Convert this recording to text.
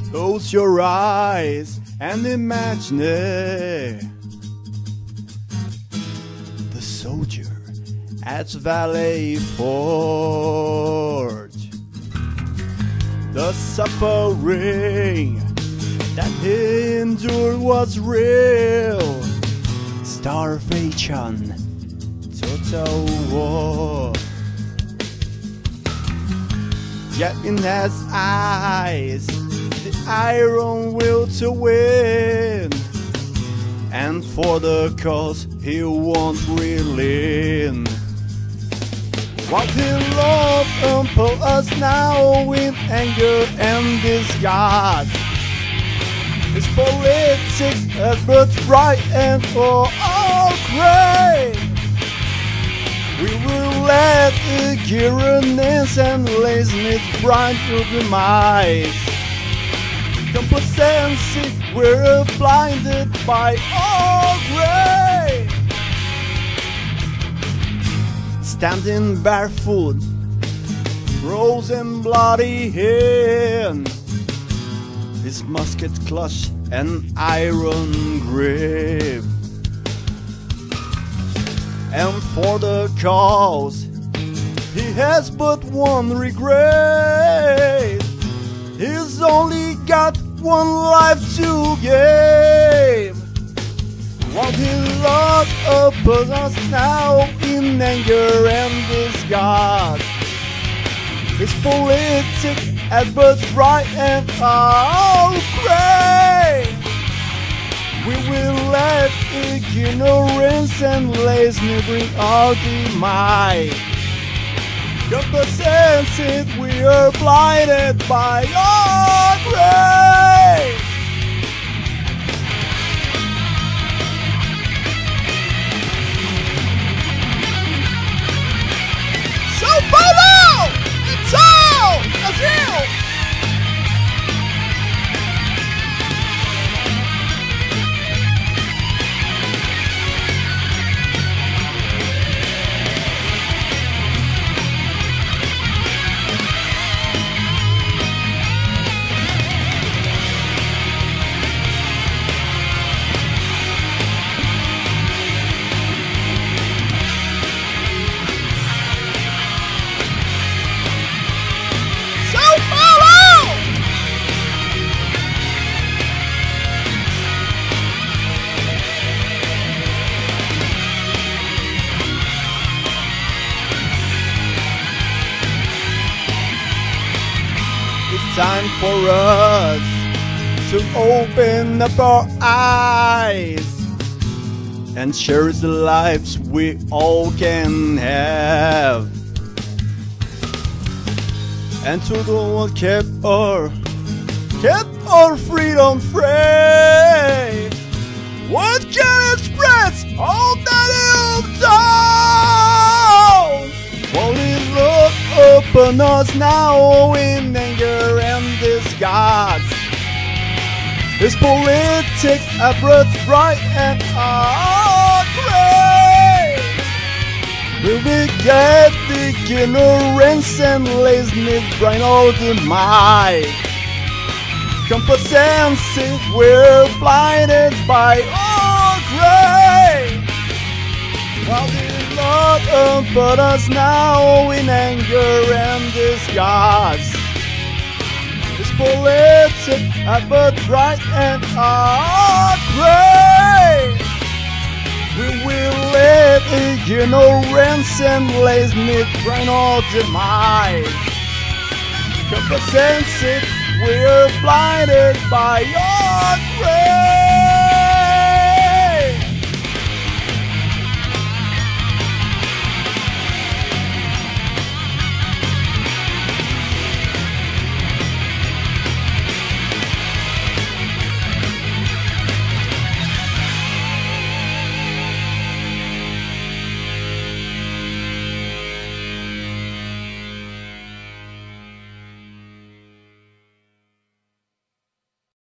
Close your eyes and imagine it. The soldier at Valley Forge. The suffering that he endured was real. Starvation, total war. Yet in his eyes, the iron will to win. And for the cause he won't relent. What he loved impels us now with anger and disgust. His politics has birthright and for all great. We will let ignorance and laziness blind your demise. Complacency, we're blinded by all grace. Standing barefoot, frozen bloody hand, his musket clutched an iron grip. And for the cause, he has but one regret. He's only got one life to give. What he locked upon us now in anger and disgust. His politics at birthright and all great. We will let ignorance and laziness bring our demise. The senses we are blinded by your grace. So follow! It's all as you! Time for us to open up our eyes and cherish the lives we all can have. And to the one kept our freedom free. What can express all that you've done? Will it look upon us now in anger and disgust? His politics are birthright and our great. Will we get the ignorance and laziness bring all demise? Complacency, we're blinded by our grace. While the Lord put us now in anger and disgust. His politics are birthright and our grace. We will let ignorance and laziness bring all demise. Complacency, we're blinded by your grace.